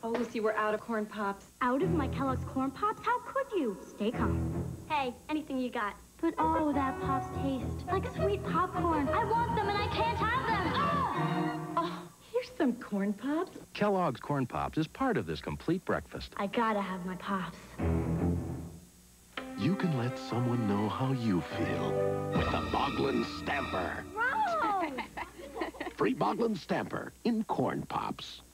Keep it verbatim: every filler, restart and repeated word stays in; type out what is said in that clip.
Oh, Lucy, we're out of corn pops. Out of my Kellogg's corn pops? How could you? Stay calm. Hey, anything you got. But oh, that pops taste like sweet popcorn. I want them and I can't have them. Oh! Oh, here's some corn pops. Kellogg's Corn Pops is part of this complete breakfast. I gotta have my pops. You can let someone know how you feel with the Boglin Stamper. Gross! Free Boglin Stamper in Corn Pops.